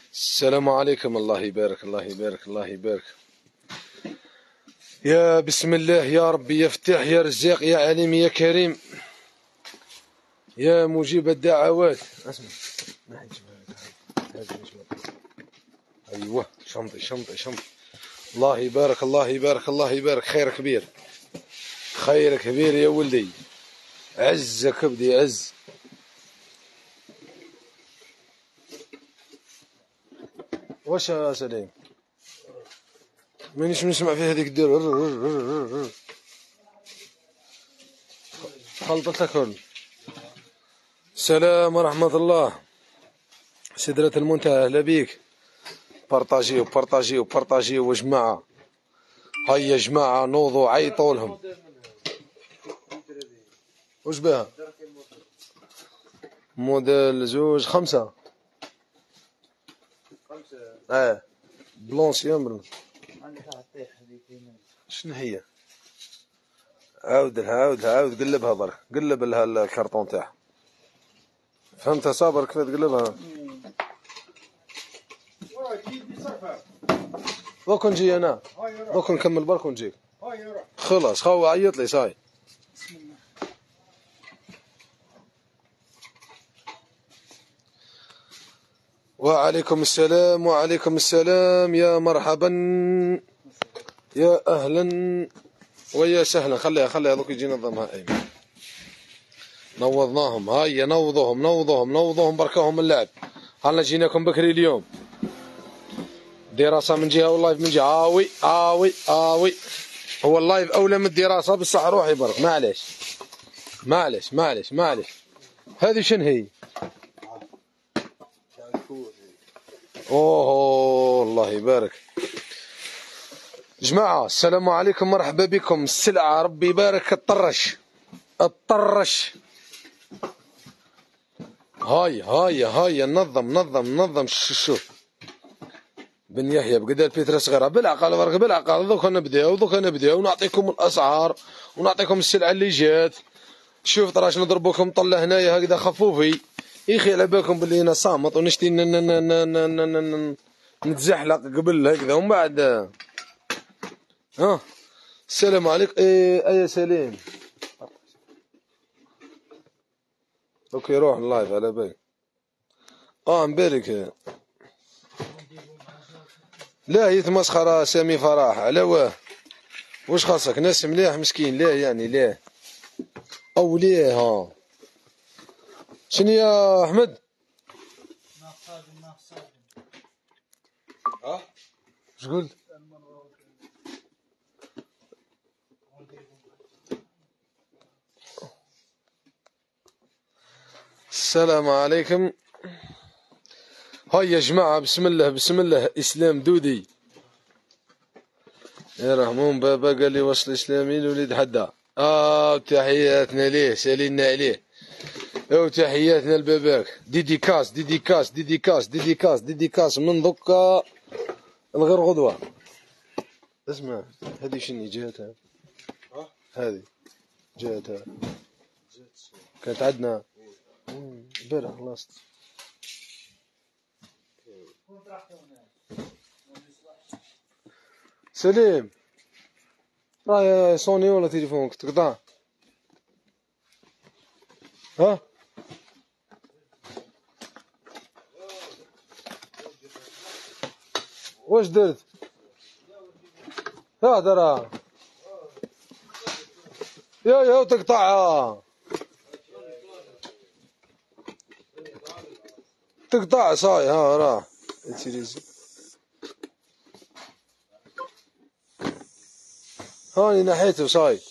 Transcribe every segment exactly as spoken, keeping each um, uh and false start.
السلام عليكم. الله يبارك الله يبارك الله يبارك. يا بسم الله يا ربي، يا فتاح يا رزاق يا عليم يا كريم يا مجيب الدعوات. اسمع، ايوه شنطي شنطي شنطي. الله يبارك الله يبارك الله يبارك. خير كبير خير كبير يا ولدي. عزك بدي عز. واش يا سليم؟ مانيش نسمع في هذيك الدير. خلطت الكل. السلام ورحمة الله. سدرة المنتهى أهلا بيك. بارطاجيو بارطاجيو بارطاجيو يا جماعة. هيا يا جماعة نوضوا عيطوا لهم. واش بها؟ موديل زوج خمسة. اه بلونسي امر. شنو هي؟ عاود لها عاود لها عاود قلبها برك. قلب لها الكرتون تاعها. فهمتها صابر كيف تقلبها؟ دوك نجي انا. دوك نكمل برك ونجيك. خلاص خو عيط لي صاي. وعليكم السلام وعليكم السلام. يا مرحبا يا اهلا ويا سهلا. خليها خليها دوك يجي نظمها ايمن. نوضناهم. هيا نوضوهم نوضوهم نوضوهم بركاهم اللعب. هلا جيناكم بكري اليوم. دراسة من جهة واللايف من جهة. آوي آوي آوي. هو اللايف أولى من الدراسة بصح روحي برك. معليش معليش معليش معليش. هذه شنو هي؟ أوه الله يبارك. جماعة السلام عليكم مرحبا بكم. السلعة ربي يبارك. الطرش الطرش. هاي هاي هاي نظم نظم نظم. شوف بن يحيى بقدر بيترا صغيرة بالعقل برك بالعقل. دوك نبداو دوك نبداو ونعطيكم الأسعار ونعطيكم السلعة اللي جات. شوف تراش نضربوكم طلة هنايا هكذا خفوفي. يخي على بالكم بلي انا صامت ونشتي نتزحلق قبل هكذا ومن بعد. ها السلام عليكم. ايه اي سليم. اوكي روح اللايف على بالي. اه مبارك. لا يتمسخر سامي فرح على واه. واش خاصك ناس مليح مسكين. لا يعني لا او ليه. ها شنو يا احمد؟ ها اش قلت؟ السلام عليكم. هاي يا جماعة بسم الله بسم الله. اسلام دودي يا رحمون بابا قال لي وصل اسلامي الوليد حدا. اه تحياتنا ليه سالينا عليه. او تحياتنا لباباك. ديديكاس ديديكاس ديديكاس ديديكاس ديديكاس من ذكا الغير غدوة. اسمع هذه شنو جهتها؟ هذه جهتها كانت عندنا امبارح خلصت. سليم راه سوني ولا تليفونك تقطع؟ ها واش درت؟ ها ترى يا يا تقطعها تقطع صاي. ها راه هاني نحيته صاي.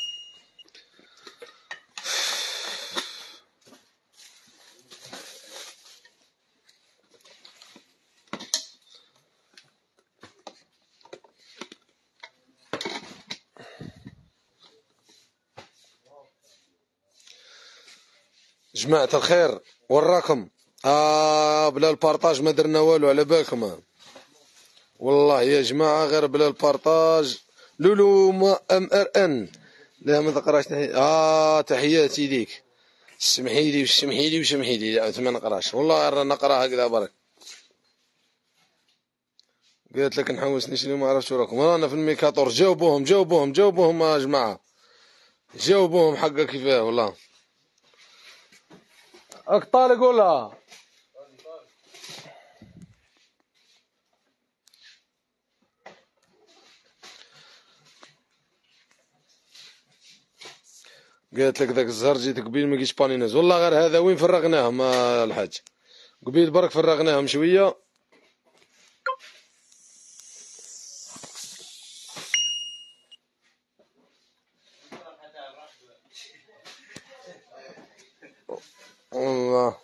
جماعة الخير وراكم. آه بلا البارطاج ما درنا والو على بالكم. والله يا جماعة غير بلا البارطاج. لولو ما ام ار ان. لا ما تقراش تحياتي. اه تحياتي ليك. سمحي لي وسمحي لي وسمحي لي ما نقراش والله نقرا هكذا برك. قالت لك نحوس نشري ما عرفتش وراكم رانا في الميكاطور. جاوبوهم جاوبوهم جاوبوهم يا جماعة، جاوبوهم حقا كيفاه والله. راك طالق ولا؟ قالت لك ذاك الزهر جيت قبيل ما جيتش بانيناز والله غير هذا وين فرغناهم الحاج قبيل برك فرغناهم شويه. والله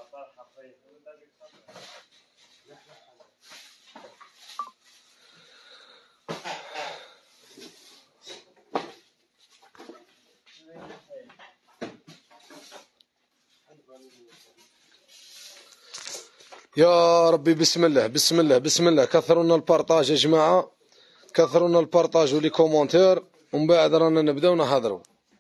يا ربي بسم الله بسم الله بسم الله. كثروا لنا البارطاج يا جماعه، كثروا لنا البارطاج ولي كومونتير، ومن بعد رانا نبداو نهضروا.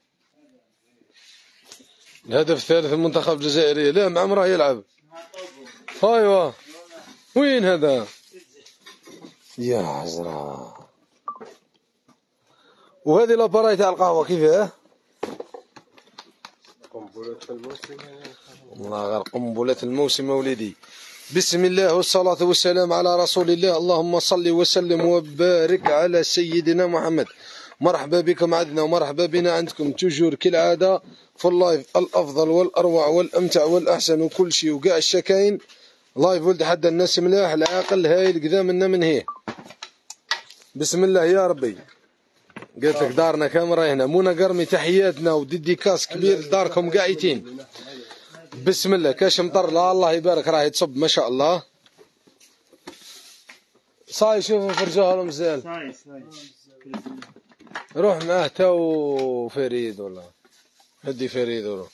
الهدف الثالث المنتخب الجزائري، لا مع عمره يلعب. ايوا وين هذا يا عزرا؟ وهذه لاباراي تاع القهوه كيفاه؟ قنبله الموسم والله غير قنبله الموسم وليدي. بسم الله والصلاة والسلام على رسول الله. اللهم صل وسلم وبارك على سيدنا محمد. مرحبا بكم عندنا ومرحبا بنا عندكم توجور كالعادة في اللايف الأفضل والأروع والأمتع والأحسن وكل شيء وكاع الشكاين. لايف ولد حد الناس ملاح العاقل هايل كذا منا من هي. بسم الله يا ربي. قلت لك دارنا كاميرا هنا. منى قرمي تحياتنا وديديكاس كبير لداركم قاعدين. بسم الله. كاش مطر لا الله يبارك راهي تصب ما شاء الله. صاي شوفوا فرجوها لهم مزيان. صاي صاي روح معاه تو فريد والله هدي فريد وروح.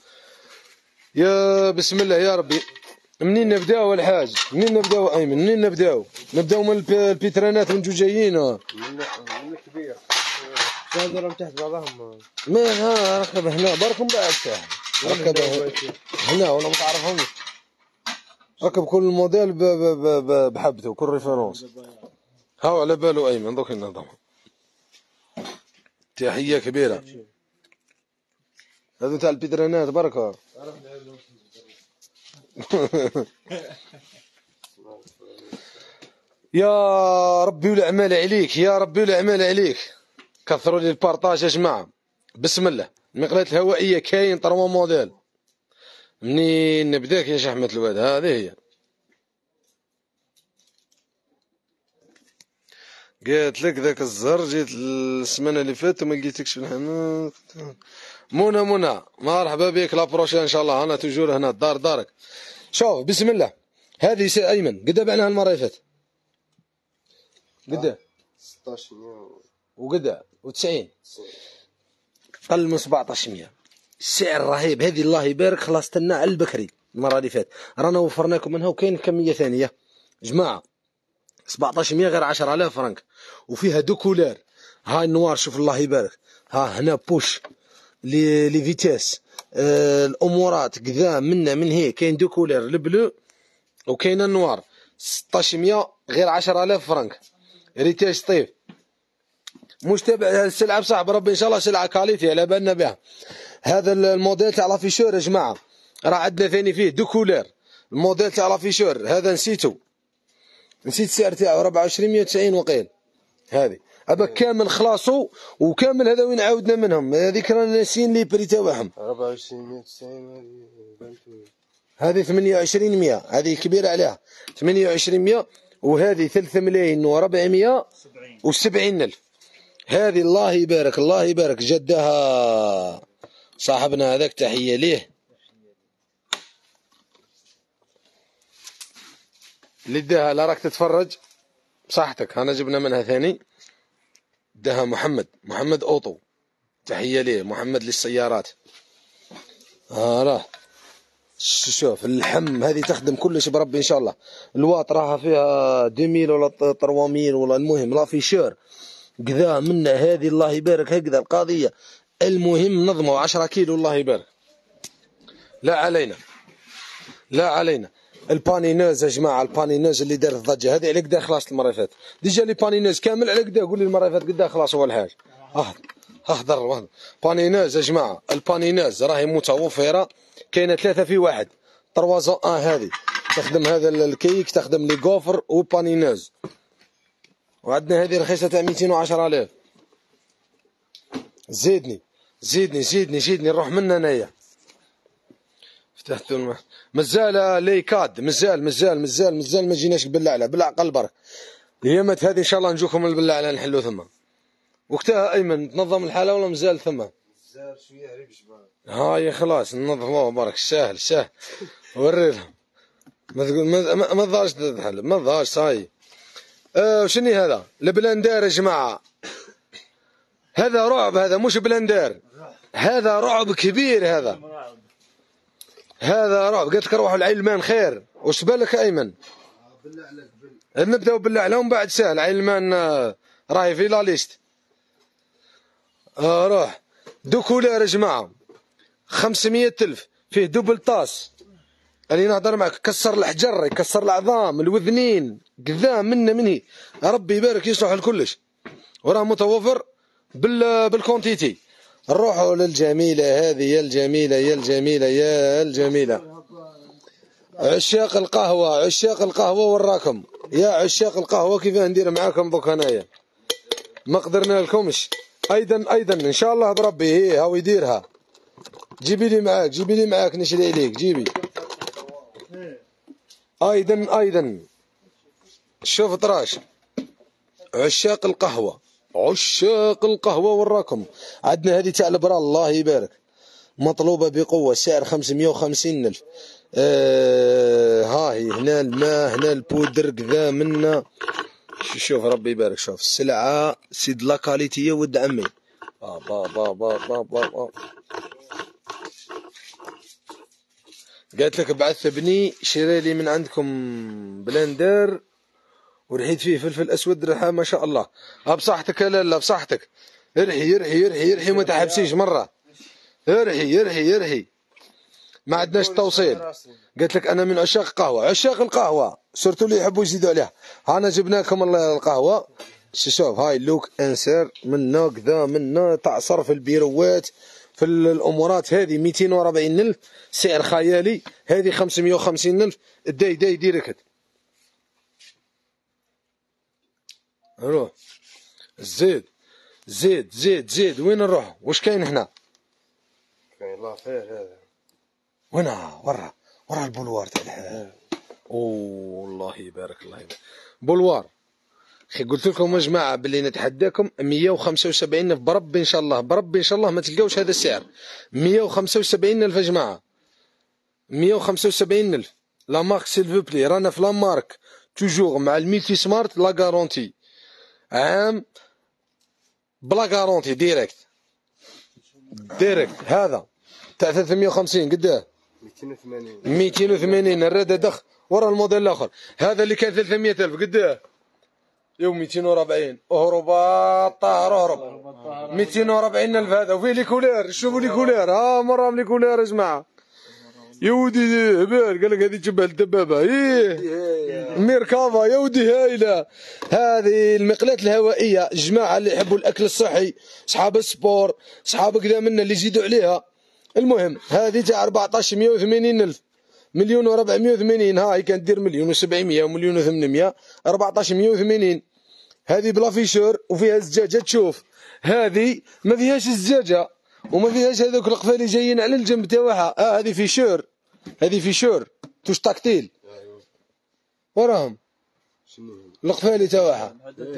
يا بسم الله يا ربي. منين نبداو الحاج؟ منين نبداو ايمن؟ منين نبداو؟ نبداو من البيترانات من جوجايين من الكبير. شادرهم تحت بعضهم. ما ها ركب هنا بركم بعد تاع ركب هنا ولا ما تعرفهمش. ركب كل موديل بحبته كل ريفرونس. هاو على بالو ايمن دوك النظام. تحية كبيرة. هذو تاع البيترانات بركة. يا ربي والأعمال عليك يا ربي والأعمال عليك. كثروا لي البارطاج يا جماعة. بسم الله. المقلات الهوائية كاين طروا موديل. منين نبداك يا شحمة الواد؟ هذه هي. قالت لك ذاك الزهر جيت السمانة اللي فاتت وما لقيتكش في الحمام. منى منى مرحبا بك لابروشين ان شاء الله. انا توجور هنا الدار دارك. شوف بسم الله. هذه سي ايمن قد بعناها المره اللي فاتت؟ قد ستطاش مية وقد وتسعين اقل من سبعطاش مية. السعر رهيب. هذه الله يبارك خلصت لنا على البكري المره اللي فاتت. رانا وفرناكم منها وكاين كميه ثانيه جماعه. سبعطاش مية غير عشرة آلاف فرنك وفيها دو كولار. هاي النوار شوف الله يبارك. ها هنا بوش لي لي فيتاس آه الامورات كذا منا من هي. كاين دو كولار البلو وكاين النوار. ستطاش مية غير عشرة آلاف فرنك. ريتاج طيب مش تابع السلعه بصاحب ربي ان شاء الله سلعه كاليتي على بالنا بها. هذا الموديل تاع لافيشور يا جماعه راه عندنا ثاني فيه دو كولار. الموديل تاع لافيشور هذا نسيتو نسيت السعر تاعو ربعة وعشرين مية وتسعين وقيل. هذه هذا كامل خلاصو وكامل هذا وين عاودنا منهم. هذيك رانا ناسيين لي بري تاعهم. ربعة وعشرين مية وتسعين هذه ثمانية وعشرين مية. هذه كبيره عليها ثمانية وعشرين مية. وهذه ثلاثة ملايين وأربعمية وسبعين ألف. هذه الله يبارك الله يبارك جدها صاحبنا هذاك تحية ليه. اللي داها لا راك تتفرج بصحتك. انا جبنا منها ثاني داها محمد محمد اوطو تحية ليه. محمد للسيارات. ها راه شوف اللحم هذه تخدم كلش بربي ان شاء الله. الواط راها فيها دميل ولا طرواميل ولا المهم لا في شور كذا منا. هذه الله يبارك هكذا القضية. المهم نظموا عشرة كيلو الله يبارك. لا علينا لا علينا. البانينوز يا جماعه، البانينوز اللي دارت الضجه هذه على كدا خلاص المره اللي فاتت، ديجا لي بانينوز كامل على كدا، قول لي المره اللي فاتت قدا خلاص هو الحاج. اه احضر بانينوز يا جماعه، البانينوز راهي متوفره، كاينه ثلاثه في واحد، طروازون ان هذه تخدم هذا الكيك، تخدم لي غوفر وبانينوز. وعندنا هذه رخيصه تاع مئتين وعشرة آلاف. زيدني زيدني زيدني زيدني نروح من انايا. فتحت الم... مازال ليكاد، مازال مازال مازال مازال ما جيناش بالله بالعقل برك. الايامات هذه ان شاء الله نجوكم بالله نحلو ثم. وقتها ايمن تنظم الحاله ولا مازال ثم؟ مازال شويه غريب شباب. هاي خلاص ننظموه برك، ساهل ساهل. وري لهم. ما تقول ما ما تظهرش تحل، ما تظهرش صاي. أه وشني هذا؟ البلندار يا جماعه. هذا رعب، هذا مش بلندار. هذا رعب كبير هذا. هذا رعب، قلت لك روحوا العلمان خير، واش بالك ايمن؟ بالله عليك بال. نبداو بالله عليهم بعد ساهل، علمان راهي في لا ليست. آه روح دو كولير يا جماعه، خمسمية ألف فيه دوبل طاس. اللي نهضر معك كسر الحجر، يكسر العظام، الوذنين، قذام منا مني، ربي يبارك يصلح لكلش. وراه متوفر بال بالكونتيتي. نروحوا للجميله هذه، يا الجميله يا الجميله يا الجميله. عشاق القهوه، عشاق القهوه وراكم يا عشاق القهوه. كيف ندير معاكم دوك هنايا؟ ما قدرنا لكمش. ايضا ايضا ان شاء الله بربي هي هاو يديرها. جيبي لي معاك، جيبي لي معاك نشري عليك، جيبي. ايضا ايضا شوف طراش، عشاق القهوه، عشاق القهوه وراكم. عندنا هذه تاع البرا الله يبارك، مطلوبه بقوه، سعر خمسمية وخمسين ألف. آه هاهي هنا الماء، هنا البودر كذا منا. شوف ربي يبارك، شوف السلعه سيد لا كاليتي يا ود عمي. با با با با با با, با. قالت لك بعث بني شري لي من عندكم بلندر ورحيت فيه فلفل اسود ريحه ما شاء الله. بصحتك لا لا بصحتك. ارحي ارحي ارحي ارحي وما تحبسيش مره. ارحي ارحي ارحي. ما عندناش توصيل. قالت لك انا من عشاق القهوه، عشاق القهوه سورتو اللي يحبوا يزيدوا عليها. هانا جبنا لكم القهوه. شوف هاي لوك انسر منا كذا منا، تعصر في البيروات في الامورات. هذه مئتين وأربعين ألف سعر خيالي، هذه خمسمية وخمسين ألف. داي داي ديريكت. روح زيد زيد زيد زيد. وين نروح؟ واش كاين هنا؟ كاين لافير هذا. وين ورا ورا البولوار تاع الحال. اوه الله يبارك الله يبارك. بولوار اخي قلت لكم يا جماعه باللي نتحداكم مئة وخمسة وسبعين ألف بربي ان شاء الله، بربي ان شاء الله ما تلقاوش هذا السعر. مئة وخمسة وسبعين ألف يا جماعه، مئة وخمسة وسبعين ألف. لا مارك سيلفو بلي، رانا في لا مارك توجور مع الميلتي سمارت لا غارونتي، عام بلا غارونتي ديريكت ديريكت. هذا تاع ثلاثمية وخمسين قداه؟ مئتين وثمانين. مئتين وثمانين الرده دخ. ورا الموديل الاخر هذا اللي كان ثلاثمية ألف قداه؟ يوم مئتين وأربعين. اهرب طاهر اهرب. مئتين وأربعين ألف هذا. وفيه لي كولير، شوفوا لي كولير. ها مرة لي كولير يا جماعه. يا ودي هبال قال لك هذه جبهه الدبابه. ايه ميركافا يا ودي هايله. هذه المقلات الهوائيه، جماعه اللي يحبوا الاكل الصحي، اصحاب السبور، اصحاب كذا منا اللي يزيدوا عليها. المهم هذه تاع أربعطاش مئة وثمانين ألف، مليون وأربعمية وثمانين. هاي كانت دير مليون وسبعمية ومليون وثمانمية. أربعطاش مئة وثمانين. هذه بلا فيشور وفيها الزجاجه. تشوف هذه ما فيهاش الزجاجه وما فيهاش هذوك القفالي جايين على الجنب تاعها. اه هذه فيشور، هذه فيشور توش تاكتيل. وراهم القفالي تاعها.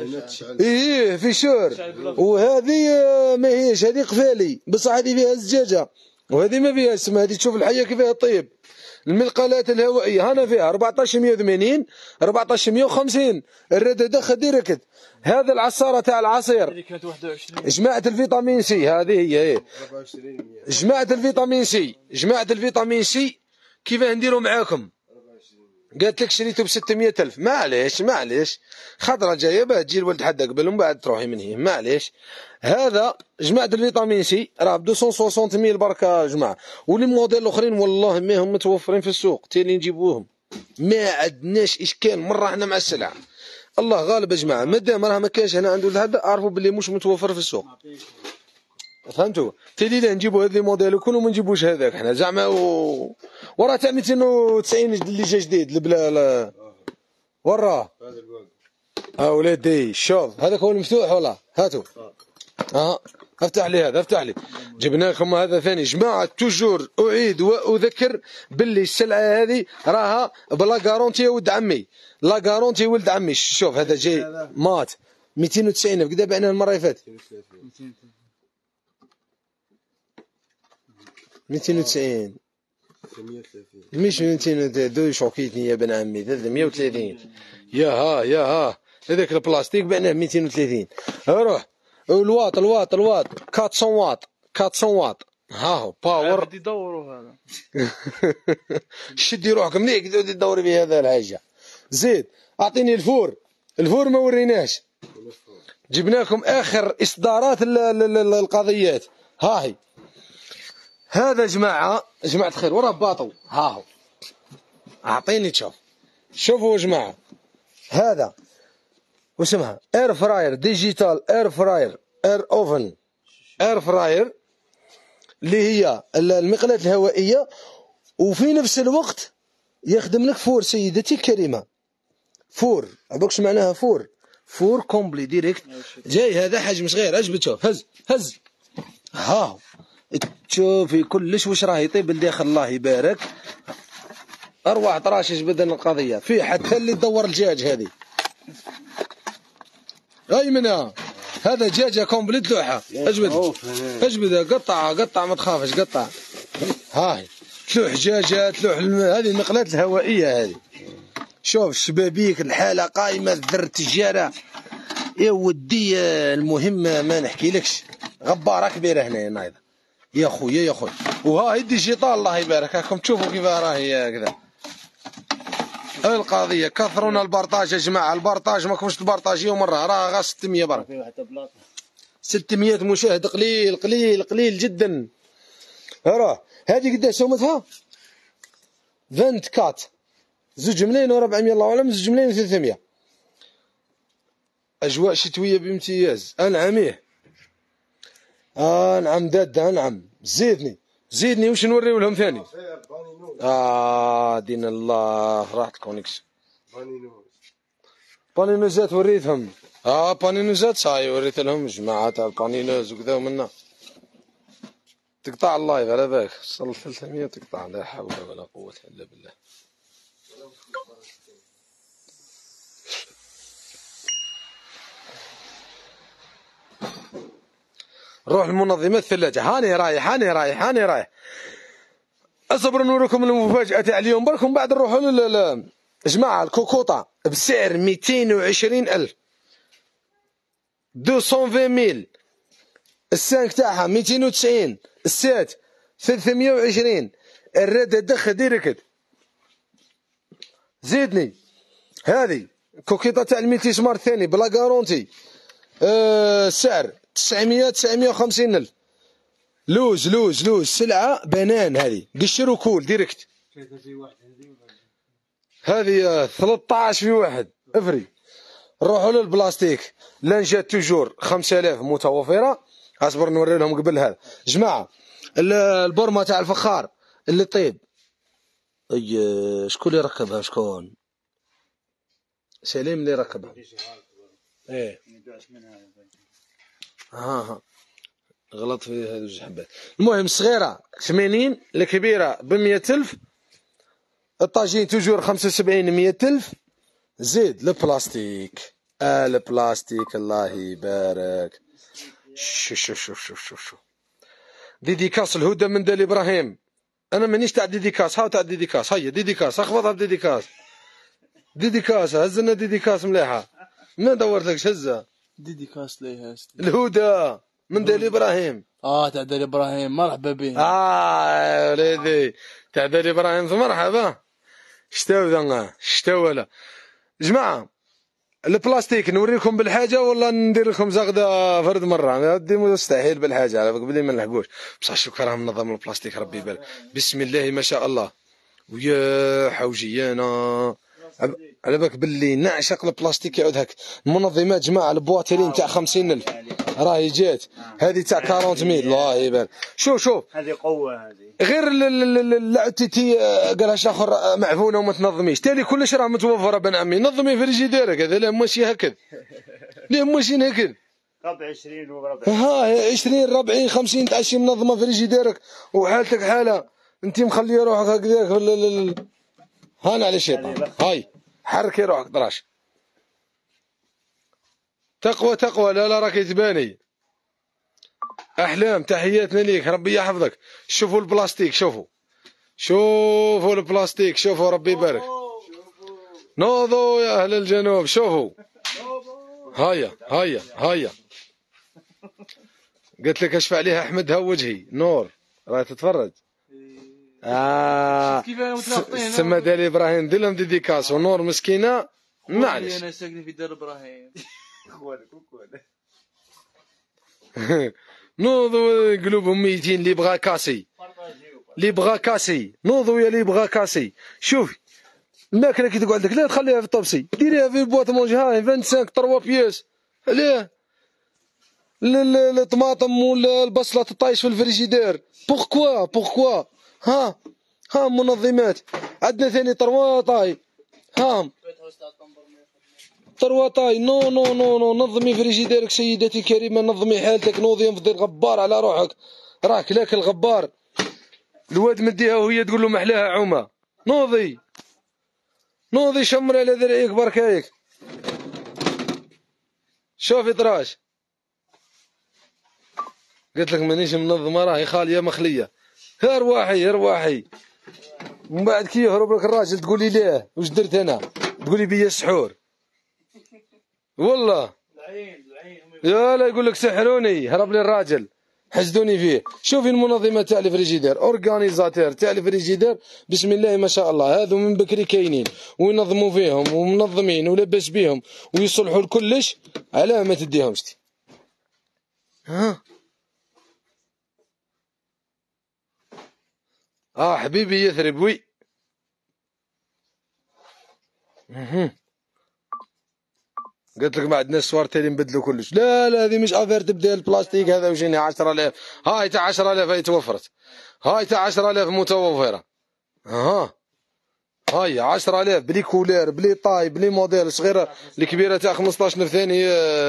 ايه فيشور. وهذه ما هيش، هذه قفالي بصح هذه فيها الزجاجه وهذه ما فيها اسمها. هذه تشوف الحيه كيفاه طيب. الملقالات الهوائيه هنا فيها أربعطاش مئة وثمانين، أربعطاش مئة وخمسين الرده دخل ديريكت. هذا العصاره تاع العصير جماعه الفيتامين سي، هذه هي ايه جماعه الفيتامين سي، جماعه الفيتامين سي. كيفاه نديروا معاكم؟ قالت لك شريته ب ستمية ألف. معليش معليش خضره جايه باه تجي الولد حد قبل ومن بعد تروحي من هنا. معليش هذا جماعه الفيتامين سي راه ب مئتين وستين ألف بركه يا جماعه. ولي موديل الاخرين والله ما هم متوفرين في السوق تي اللي نجيبوهم. ما عندناش اشكال مره احنا مع السلعه. الله غالب يا جماعه، مادام راه ما كانش هنا عنده هذا اعرفوا باللي مش متوفر في السوق. فهمتوا؟ تالي لا نجيبوا هذا الموديل يكون وما نجيبوش هذاك حنا زعما و... وراه تاع مئتين وتسعين اللي جا جديد البلا لا... وراه اه ولادي شوف هذاك هو المفتوح والله هاتوا اه افتح لي هذا افتح لي جبنا لكم هذا ثاني جماعه. توجور اعيد واذكر باللي السلعه هذه راها بلا غارونتي يا ولد عمي، لا غارونتي ولد عمي. شوف هذا جاي مات مئتين وتسعين بكذا بعنا المره اللي فاتت مئتين وتسعين مش مئتين وثلاثين شوكيتني يا بن عمي مئة وثلاثين يا ها يا ها هذاك البلاستيك بعناه مئتين وثلاثين. روح الواط الواط الواط أربعمية واط أربعمية واط ها هو باور بدي يدوروا هذا شدي روحك مليح كذا تدوري في هذا الحاجه. زيد اعطيني الفور الفور ما وريناش جبنا لكم اخر اصدارات القضيات. ها هي هذا جماعه جماعه الخير وراه باطو ها هو اعطيني تشوف شوفوا يا جماعه هذا واسمها اير فراير ديجيتال اير فراير اير اوفن اير فراير اللي هي المقلاة الهوائيه وفي نفس الوقت يخدم لك فور سيدتي الكريمه. فور عباكش معناها فور فور كومبلي ديريكت جاي هذا حجم صغير. اجبد تشوف هز هز ها تشوفي كلش واش راه يطيب لداخل الله يبارك. اروع طراش جبد القضيه في حتى اللي تدور الدجاج هذه ايمنه هذا دجاجه كومبليت لوحه. اجبد اجبد قطع قطع ما تخافش قطع. هاي تلوح دجاجات تلوح هذه المقلاة الهوائيه هذه. شوف الشبابيك الحاله قايمه الذر التجاره يا ودي. المهم ما نحكيلكش غباره كبيره هنا نايضه يا خويا يا خويا. وها هي ديجيتال الله يبارك راكم تشوفوا كيف راهي كذا. القضيه كثرونا البارطاج يا جماعه البارطاج ماكمش تبارطاجيو مره راه غا ستمية برك ستمية مشاهد قليل قليل قليل جدا. راه هذه قداش سومتها أربعة وعشرين زوج ملايين وربعمية الله اعلم زوج ملايين وثلاثمية. اجواء شتويه بامتياز انعميه انعم داده انعم. زيدني زيدني واش نوريو لهم ثاني. اه دين الله راحت الكونيكسيون بانينوزات وريتهم. اه بانينوزات صاي وريت لهم جماعه تاع البانينوز وكذا ومنا تقطع اللايف على بالك صل ثلاثمية تقطع لا حول ولا قوه الا بالله. روح المنظمات الثلاجه هاني رايح هاني رايح هاني رايح. اصبروا نوريكم المفاجاه تاع اليوم بركم بعد نروحوا لل جماعه الكوكوطه بسعر مئتين وعشرين ألف مئتين وعشرين ميل. السانك تاعها مئتين وتسعين السات ثلاثمية وعشرين الرادة دخ ديريكت. زيدني هذه كوكيطه تاع الميتي سمار الثاني بلا غارونتي أه السعر تسعمية تسعمية وخمسين ألف. لوز لوز لوز سلعه بنان هذه قشر وكول ديريكت. هذه ثلاثطاش في واحد افري. نروحوا للبلاستيك لانجات توجور خمسة آلاف متوفره. اصبر نوري لهم قبل هذا جماعه البرمه تاع الفخار اللي طيب. اي شكون اللي ركبها شكون سليم اللي ركبها. ايه ها ها غلط في هذه جوج حبات. المهم الصغيره ثمانين الكبيره بمية ألف الطاجين توجور خمسة وسبعين مية ألف. زيد البلاستيك آه البلاستيك الله يبارك. شوف شوف شوف شوف شوف شوف ديديكاس الهدى من دال ابراهيم. انا مانيش تاع ديديكاس هاو تاع ديديكاس هيا ديديكاس اخبطها بديديكاس ديديكاس هزنا ديديكاس مليحه ما دورت لكش هزها ديديكاس ليها الهدى من دال ابراهيم. اه تاع دال ابراهيم مرحبا به. اه يا وليدي تاع دال ابراهيم مرحبا. شتاو ذا شتاو ولا جماعه البلاستيك نوريكم بالحاجه ولا ندير لكم زغده فرد مره ودي مستحيل بالحاجه على بالك بلي ما نلحقوش بصح شكرا منظم البلاستيك ربي يبارك. بسم الله ما شاء الله ويا حوجي انا على بالك باللي نعشق البلاستيك يعود هك. المنظمات جماعه البواطيرين تاع خمسين ألف راهي جات، هذه تاع أربعين ميل الله يبارك. شوف شوف هذه قوه هذه غير العتيتي قالها شي اخر معفونه وما تنظميش، تالي كلش راه متوفره بن عمي. نظمي فريجيديرك هذا لا ماشي هكذا، لا ماشي هكذا. ربع عشرين وربع ها عشرين ربعين خمسين تاع شي منظمه فريجيديرك وحالتك حاله انت مخليه روحك هكذاك. هانا على الشيطان هاي حركي روحك طراش. تقوى تقوى لا لا راكي تباني. احلام تحياتنا ليك ربي يحفظك. شوفوا البلاستيك شوفوا شوفوا البلاستيك شوفوا ربي يبارك. نوضوا يا اهل الجنوب شوفوا. هيا هيا هيا قلت لك اشفع عليها احمد ها وجهي نور راهي تتفرج. اه سما دالي ابراهيم دير لهم ديديكاس ونور مسكينه معلش. انا ساكن في دار ابراهيم. اخوانك اخوانك نوضوا قلوبهم ميتين. اللي بغا كاسي اللي بغا كاسي نوضوا يا اللي بغا كاسي. شوفي الماكله كي تقعد لك لا تخليها في الطبسي ديريها في البواط مونجي هاي خمسة وعشرين ثلاثة بياس. علاه الطماطم ولا البصله تطايش في الفريجيدير بوركوا بوركوا. ها ها منظمات عندنا ثاني طرواطاي ها طرواطاي. نو نو نو نو نظمي فريجيديرك سيدتي الكريمه نظمي حالتك. نوضي انفضي الغبار على روحك راك لاك الغبار. الواد مديها وهي تقول له محلاها عومه. نوضي نوضي شمر على ذرعيك بركايك. شوفي طراش قلت لك مانيش منظمه راهي خاليه مخليه. ارواحي ارواحي من بعد كي يهرب لك الراجل تقولي ليه واش درت انا تقولي بيا السحور والله. يا لا يقول لك سحروني هرب لي الراجل حسدوني فيه. شوفي المنظمه تاع الفريجيدير اورغانيزاتور تاع الفريجيدير بسم الله ما شاء الله. هذو من بكري كاينين وينظموا فيهم ومنظمين ولبس بيهم ويصلحوا لكلش. علاه ما تديهمش تي ها. اه حبيبي يثرب وي. قلت لك ما عندناش صور تالي نبدلوا كلش. لا لا هذه مش افير تبدا البلاستيك هذا وجيني عشرة آلاف. هاي تاع عشرة آلاف هاي توفرت. هاي تاع عشرة آلاف متوفره. ها هاي عشرة آلاف بلي كولير بلي طاي بلي موديل صغيره. الكبيره تاع خمسطاش ألف ثاني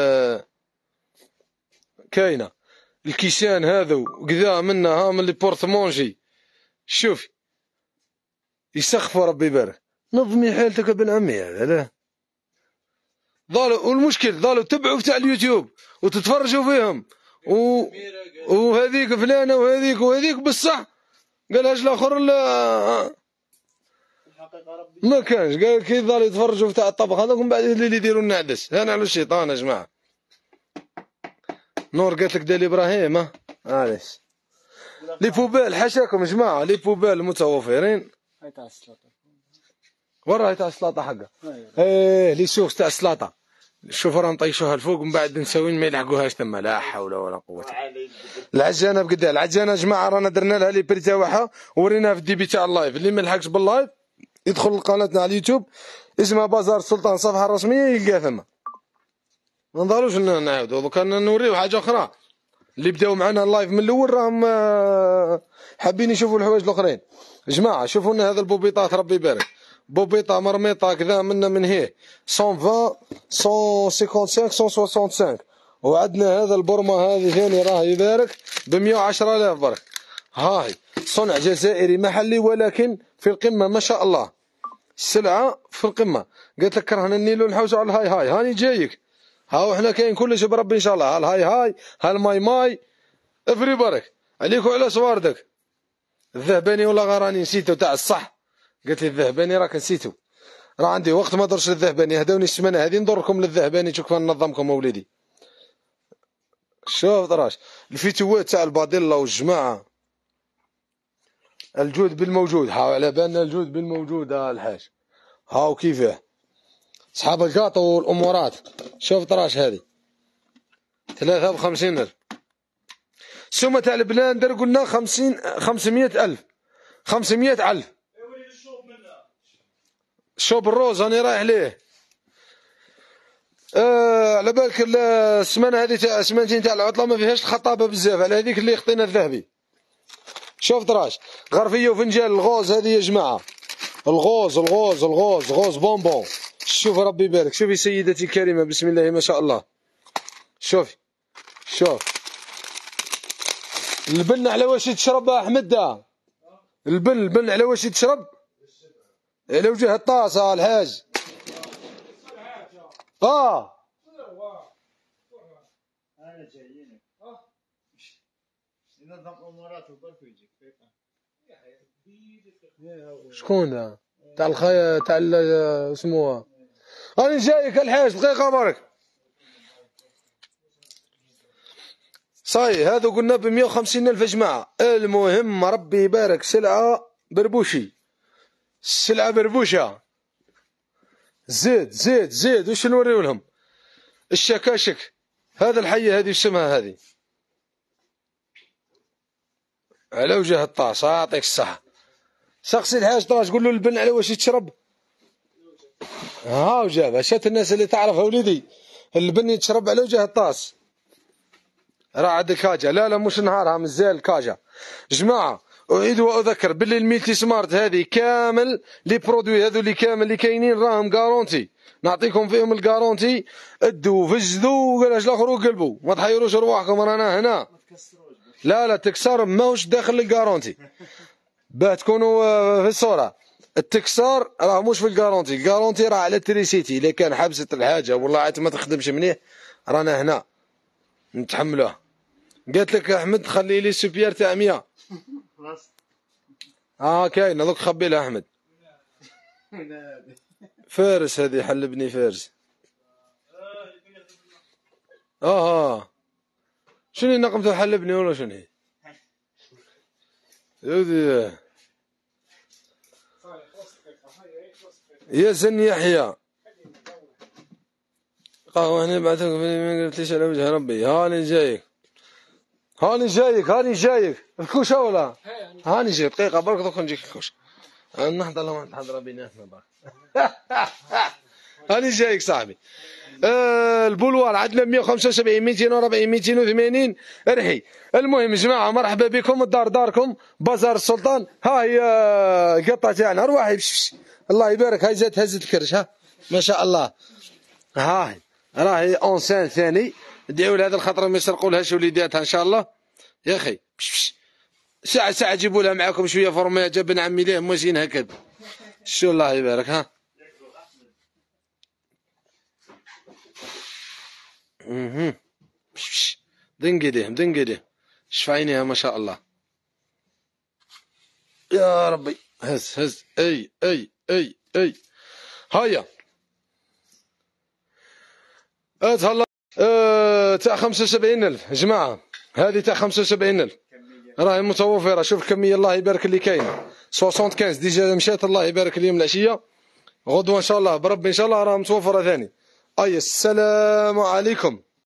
كاينه. الكيسان هذو وكذا منا ها من لي بورتمونجي. شوفي يسخفوا ربي يبارك. نظمي حالتك ابن عمي هذا لا ضالوا. والمشكل ضالوا تبعوا تاع اليوتيوب وتتفرجوا فيهم و... وهذيك فلانه وهذيك وهذيك بصح قالهاش الاخر لا ما كانش. قال كي ضالوا يتفرجوا في تاع الطبخ هذاك من بعد اللي يديروا لنا عدس. انا على الشيطان يا جماعه. نور قالت لك دالي ابراهيم ها معليش. لي بوبال حاشاكم جماعه لي بوبال متوفرين. هاي تاع السلطه ورا هاي تاع السلطه حقه. ايه لي سوق تاع السلطه شوف راه نطيشوها الفوق من بعد نساوين ما يلحقوهاش تما. لا حول ولا قوه. العجانه بقدا العجانه جماعه رانا درنا لها لي بري تاعها وريناها في الديبي تاع اللايف. اللي ما لحقش باللايف يدخل لقناتنا على اليوتيوب اسمها بازار السلطان الصفحه الرسميه يلقاها ثما. ما نضالوش نعاودوا دوكا نوريو حاجه اخرى. اللي بداو معنا اللايف من الاول راهم حابين يشوفوا الحوايج الاخرين. جماعه شوفوا لنا هذا البوبيطات ربي يبارك. بوبيطه مرميطه كذا منا من هيه مية وعشرين مية وخمسة وخمسين مية وخمسة وستين. وعندنا هذا البرمه هذه ثاني راه يبارك ب مية وعشرة آلاف برك. هاي صنع جزائري محلي ولكن في القمه ما شاء الله. السلعه في القمه. قلت لك رهنا النيلو نحوسوا على الهاي هاي هاني جايك. هاو احنا كاين كلش بربي ان شاء الله. هالهاي هاي هالماي ماي افري برك عليكم على صواردك. الذهباني ولا غراني نسيتو تاع الصح. قلت لي الذهباني راك نسيتو. راه عندي وقت ما درش للذهباني. هداوني السمانه هذه ندوركم للذهباني شوف كيف ننظمكم اولادي. شوف طراش الفيتوات تاع الباديلا والجماعه الجود بالموجود. هاو على بالنا الجود بالموجود الحاج. هاو كيفاه صحاب الكاطو والامورات. شوف طراش هذه ثلاثة وخمسين ألف. السومه تاع البلاندر قلنا خمسين خمسمية ألف خمسمية ألف. شوب الروز راني رايح ليه. آه على بالك السمانه هذه تاع سمانتين تاع العطله ما فيهاش الخطابه بزاف على هذيك اللي خطينا الذهبي. شوف دراج غرفيه وفنجان الغوز هذه يا جماعه، الغوز الغوز الغوز غوز بونبون. شوف ربي يبارك، شوفي سيدتي الكريمه بسم الله ما شاء الله. شوفي شوف البن على واش تشرب احمد دا؟ البن البن على واش تشرب؟ على وجه الطاسه الحاج. اه انا جايينك ينظم اموراته برك ويجيك. شكون ذا؟ تاع الخي تاع اسمه راني جايك الحاج دقيقه برك. صاي هذا قلنا ب مية وخمسين ألف يا جماعه. المهم ربي يبارك سلعه بربوشي، السلعه بربوشه. زيد زيد زيد وش نوريو لهم؟ الشكاشك هذا الحيه هذه اسمها هذه على وجه الطاس. يعطيك الصحه. سقسي الحاج طراش قول له البن على واش يتشرب. ها وجابها شات الناس اللي تعرفها وليدي. البن يتشرب على وجه الطاس. راه عندك كاجا. لا لا مش نهارها مزال كاجا. جماعه اعيد واذكر باللي الميلتي سمارت هذه كامل لي برودوي هذو اللي كامل اللي كاينين راهم كارونتي، نعطيكم فيهم الكارونتي. ادوا فجدوا وقال اش الاخر وقلبوا ما تحيروش رواحكم رانا هنا. لا لا تكسر ماهوش داخل الكارونتي باه تكونوا في الصوره. التكسار راه مش في الكارونتي، الكارونتي راه على التريسيتي. اذا كان حبست الحاجه والله عاد ما تخدمش مليح رانا هنا نتحملوها. قالت لك احمد خلي لي سوبير تاع مية. خلاص اه كاين هذوك خبي لها احمد. فارس هذه حلبني فارس. اه اه شنو نقمته حلبني ولا شنو هي؟ يا يا زن يحيى قهوة هنا بعثك ما قلتليش على وجه ربي. هاني جايك هاني جايك هاني جايك الكوشة ولا؟ هاني جايك دقيقة برك دوك نجيك الكوشة. نحضر لهم نحضر بيناتنا برك. هاني جايك صاحبي. آه البولوار عندنا مية وخمسة وسبعين ميتين وأربعين ميتين وثمانين رحي. المهم جماعة مرحبا بكم. الدار داركم بازار السلطان. ها هي القطة تاعنا رواحي بش الله يبارك. هاي زاد هزت الكرش ها ما شاء الله. ها راهي اونسان ثاني. ادعوا لهذا الخطره ما يسرقوا لهاش وليداتها ان شاء الله يا اخي. ساعه ساعه جيبوا لها معاكم شويه فرماجه بن عمي ليه ماشيين هكذا. شو الله يبارك. ها اها دنق يديهم دنق يديهم شفا عينيها ما شاء الله. يا ربي هز هز اي اي اي اي هيا هلا. أه تاع خمسة وسبعين ألف يا جماعة. هذه تاع خمسة وسبعين ألف راهي متوفرة. شوف الكمية الله يبارك اللي كاينة. خمسة وستين ديجا مشات الله يبارك اليوم العشية. غدوة إن شاء الله بربي إن شاء الله راه متوفرة ثاني. أي السلام عليكم.